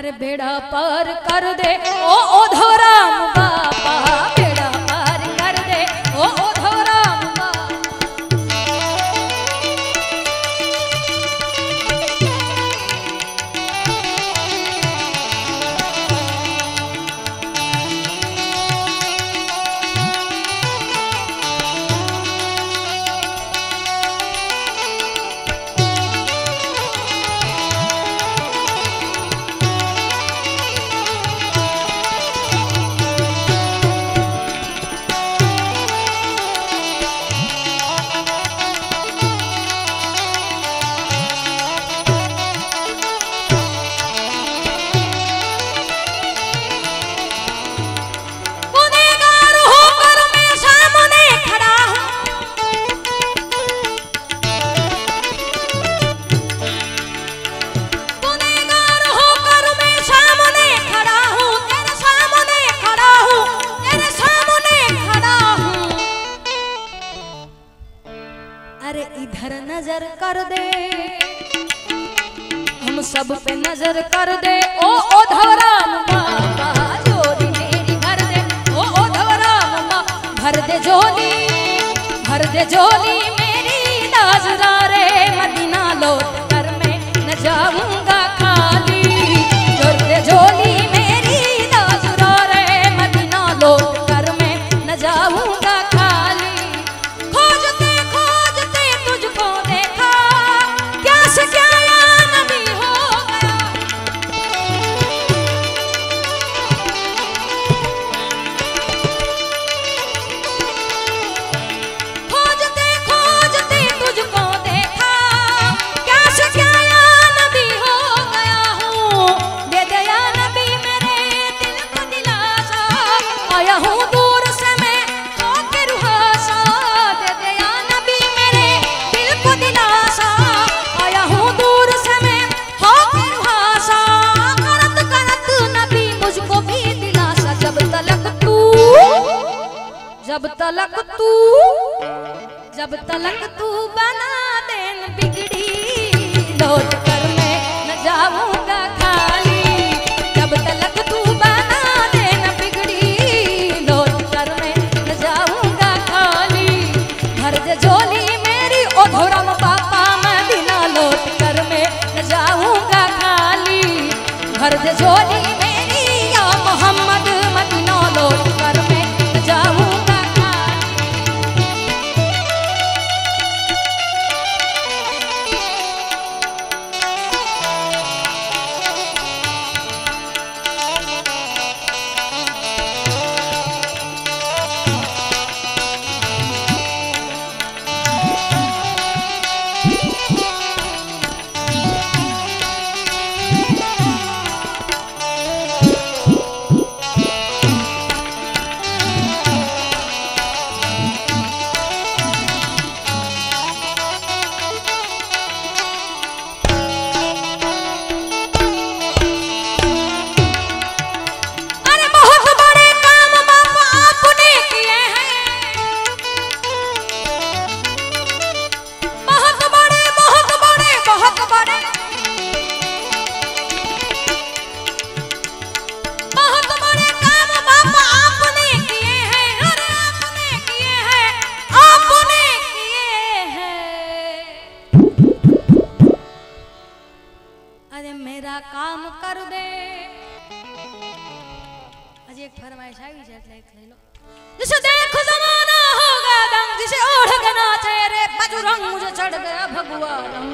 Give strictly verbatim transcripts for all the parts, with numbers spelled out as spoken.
अरे बेड़ा पार कर दे ओ ओधोराम बाबा, बेड़ा पार कर दे ओ ओधोराम बाबा। अरे इधर नजर कर दे, हम सब पे नजर कर दे ओ ओधोराम बाबा, जोड़ी मेरी भर दे ओ ओधोराम बाबा। भर दे झोली, भर दे झोली मेरी नाजरा रे, मदीना लौट कर मैं न जाऊंगा खाली। भर दे झोली मेरी नाजरा रे, मदीना लौट कर मैं न जाऊंगा खाली। खोजते खोजते तुझको देखा, क्या से क्या या नबी हो गया। खोजते खोजते तुझको देखा, क्या से क्या या नबी हो गया हूँ। दे दे या नबी मेरे दिल को दिलासा, आया हूँ दूर से मैं होके रुहासा। दे दे या नबी मेरे दिल को दिलासा, आया हूँ दूर से मैं होके रुहासा। करत करत नबी मुझको भी दिलासा, जब तलक तू, जब तलक तू, जब तलक तू बना देन बिगड़ी, लौट कर मैं न जाऊंगा खाली। जब तलक तू बना देन बिगड़ी, लौट कर मैं न जाऊंगा खाली। भर दे झोली मेरी ओधोराम बाबा, मदीना लौट कर मैं न जाऊंगा खाली। भर दे झोली मेरी या मोहम्मद, मदीना लौट कर मैं न जाऊंगा खाली। अरे बहुत बड़े काम बाबा आपने किए हैं, बहुत बड़े बहुत बड़े बहुत बड़े, बहुत बड़े काम बाबा आपने किए हैं। अरे आपने किए हैं, आपने किए हैं। अरे मेरा काम कर दे। अजी एक फरमाइश आई है, ले लो। जिसे देख जमाना होगा दंग, जिसे ओढ़ के नाचे रे बजरंग, मुझे चढ़ गया भगवा रंग।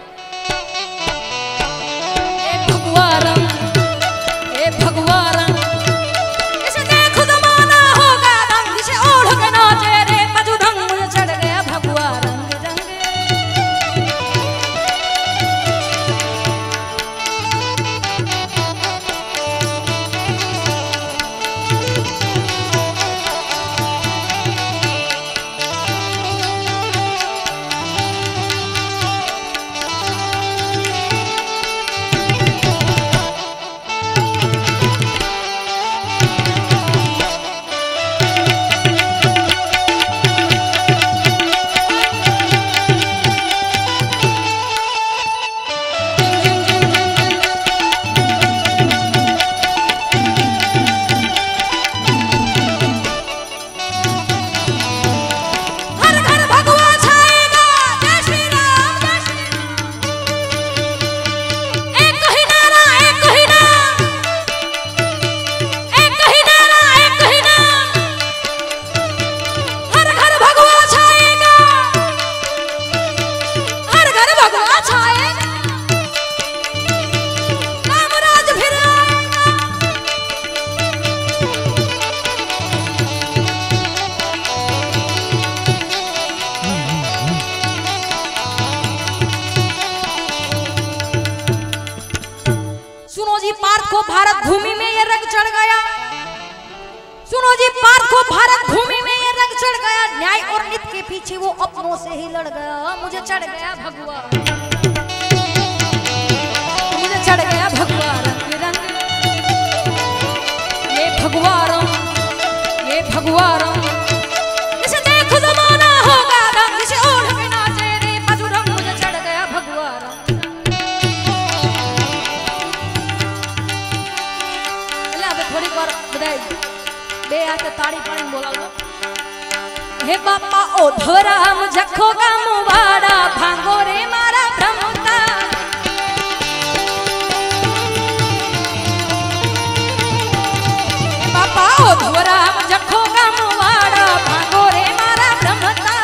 ए भगवा रंग, ए भगवा रंग। जिसे देख जमाना होगा दंग, जिसे ओढ़ के नाचे रे बजरंग, मुझे चढ़ गया भगवा रंग रंग। को भारत भूमि में ये रंग चढ़ गया। सुनो जी, पार्थ को भारत भूमि में ये रंग चढ़ गया। न्याय और नीति के पीछे वो अपनों से ही लड़ गया। मुझे चढ़ गया भगवा, मुझे चढ़ गया भगवा रंग रंग। ये भगवा रंग, ये भगवा रंग, इसे देखो जमाना होगा रंग, इसे ओढ़ के नाचे रे बाजू रंग। मुझे चढ़ गया भगवा रंग। थोड़ी बार बधाई बे आते ताड़ी पानी बोला लो। हे बापा ओ धोराम जखो गाम वाड़ा भांगो रे मारा भ्रमता। बापा ओ धोराम जखो गाम वाड़ा भांगो रे मारा भ्रमता।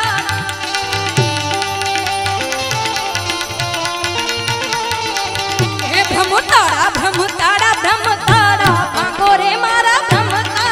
हे भ्रमताड़ा भ्रमताड़ा भ्रमताड़ा भांगो रे मारा भ्रमताड़ा।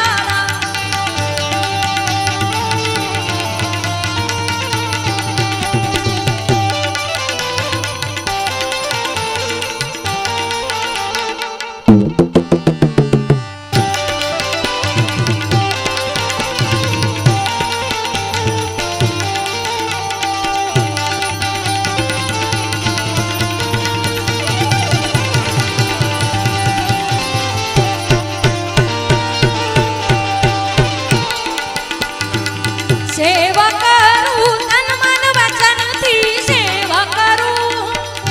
सेवा करूं तन मन वचन थी सेवा करूं,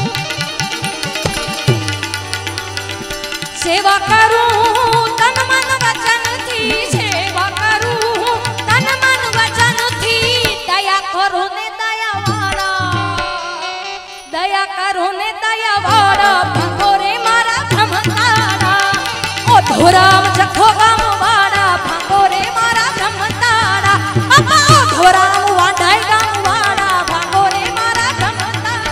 सेवा करूं तन मन वचन थी सेवा करूं तन मन वचन थी। दया करो ने दया वाला, दया करो ने दया वाला भांगो रे मारा भ्रमताड़ा। ओ धोराम जखो गाम वाड़ा भांगो रे मारा भ्रमताड़ा। बापा ओ धोराम वांढाई गाम वाड़ा भांगो रे मारा भ्रमताड़ा।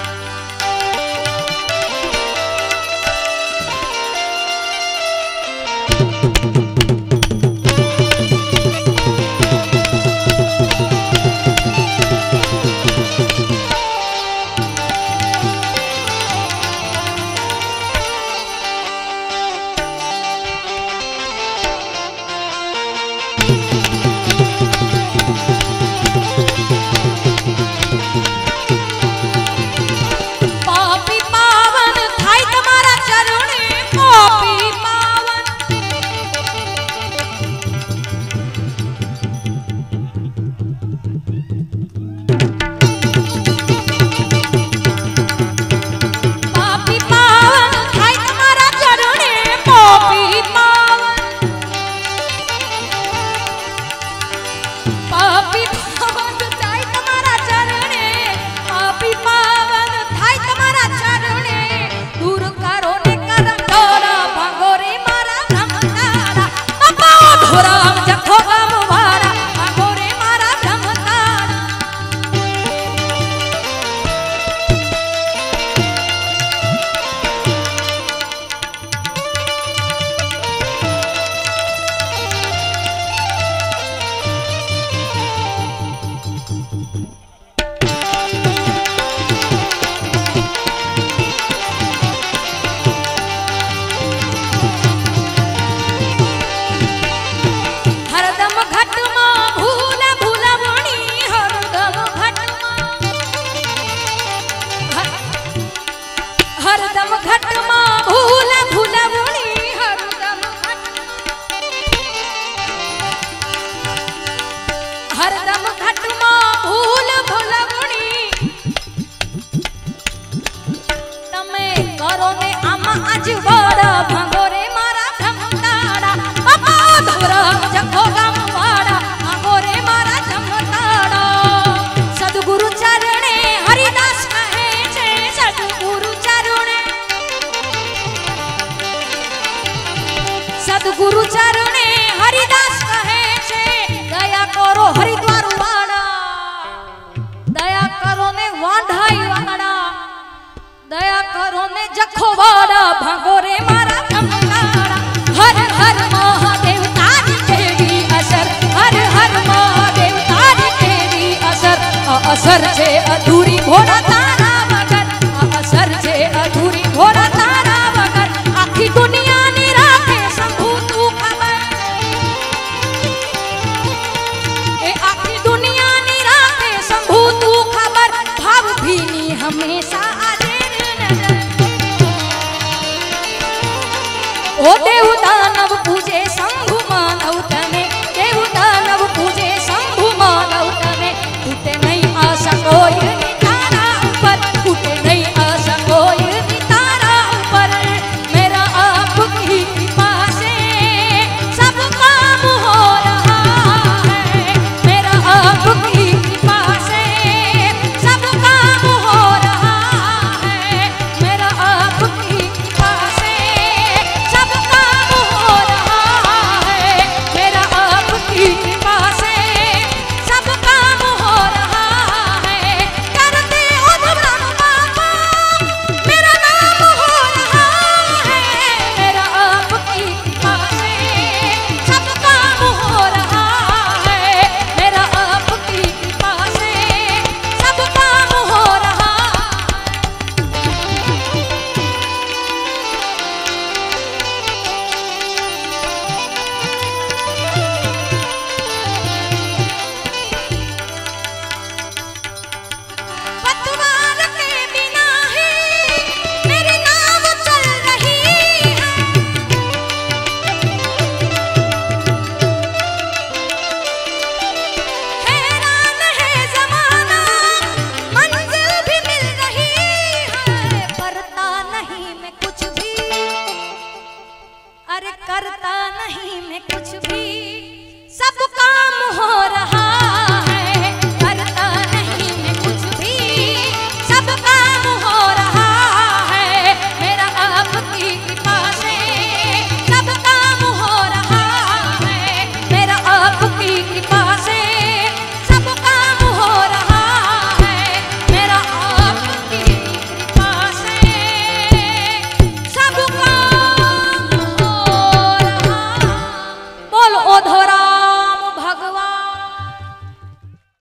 पापी पावन थाई तुम्हारा चरणे, पापी पावन पापी पावन थाई तुम्हारा चरणे, पापी पावन पापी पावन थाई तुम्हारा चरणे, पापी पावन थाई तुम्हारा चरणे। दूर करो ने करम डोरा भांगो रे मारा भ्रमताड़ा। बापा ओ धोराम जखो गाम वाड़ा भांगो रे मारा भ्रमताड़ा। हरदम घट मां भूल भूलवणी, हरदम घट मां हरदम घट मां भूल भूलवणी, हरदम घट हरदम घट मां भूल भूलवणी। तमे करो ने आमा आज वाड़ा भांगो रे मारा भ्रमताड़ा। बापा ओ धोराम जखो गाम वाड़ा भांगो रे मारा भ्रमताड़ा। सद्गुरु चरणे हरिदास कहे छे, सद्गुरु चरणे सद्गुरु चरणे हरिदास कहे छे। दया करो हरिद्वार वाड़ा, दया करो ने वांढाई वाड़ा, दया करो ने जखो वाड़ा भांगो रे मारा भ्रमताड़ा। हर हर महादेव तारी तेरी असर, हर हर महादेव तारी तेरी असर। असर छे अधूरी घोड़ा